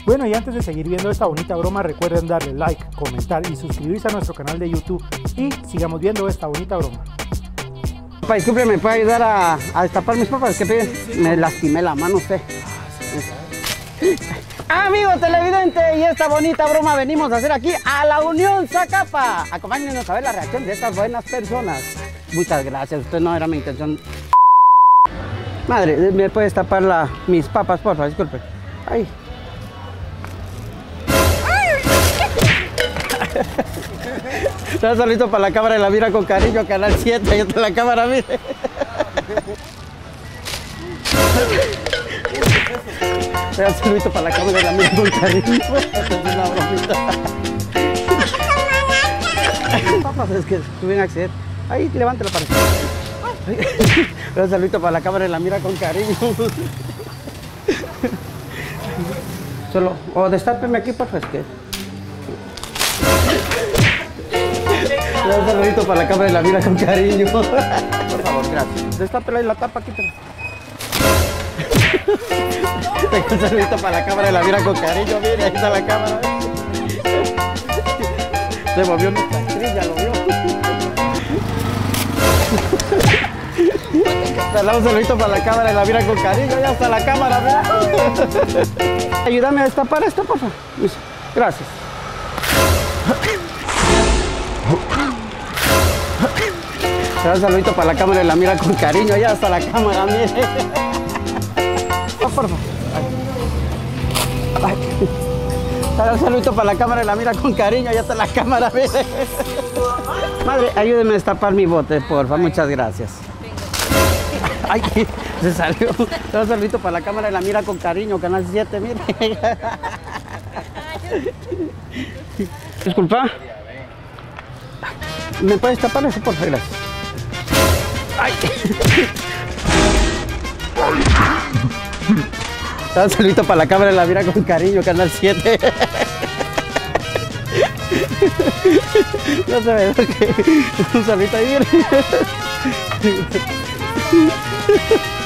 Bueno, y antes de seguir viendo esta bonita broma, recuerden darle like, comentar y suscribirse a nuestro canal de YouTube. Y sigamos viendo esta bonita broma. Papá, disculpe, ¿me puede ayudar a destapar mis papas? ¿Qué pide? Me lastimé la mano usted. Amigo televidente, y esta bonita broma venimos a hacer aquí a la Unión Zacapa. Acompáñenos a ver la reacción de estas buenas personas. Muchas gracias, usted no era mi intención. Madre, ¿me puede destapar mis papas, por favor? Disculpe. Ay. Un saludito para la cámara de La Mira con Cariño, Canal 7, ahí está la cámara, mire. Un saludito para la cámara de La Mira con Cariño. Esta es una bromita. Papas, es que tuve un accidente. Ahí, levántela para acá. Un saludito para la cámara de La Mira con Cariño. Solo, o destápeme aquí, por favor, es que... Un saludito para la cámara de La Mira con Cariño. Por favor, gracias. Destápela y la tapa, quítala. Un saludito para la cámara de La Mira con Cariño. Mire, ahí está la cámara. Se movió nuestra actriz, ya lo vio. Un saludito para la cámara de La Mira con Cariño. Ya está la cámara, mira. Ayúdame a destapar esto, por favor. Gracias. Un saludito para la cámara de La Mira con Cariño, ya hasta la cámara, mire. Oh, por favor. Un saludito para la cámara de La Mira con Cariño, ya está la cámara, mire. Madre, ayúdeme a destapar mi bote, por favor, muchas gracias. Ay, se salió. Un saludito para la cámara de La Mira con Cariño, Canal 7, mire. Disculpa. ¿Me puedes tapar eso, por favor? Gracias. ¡Ay! Un saludito para la cámara de La Mira con Cariño, Canal 7. No se ve lo que... Un saludito ahí, mire.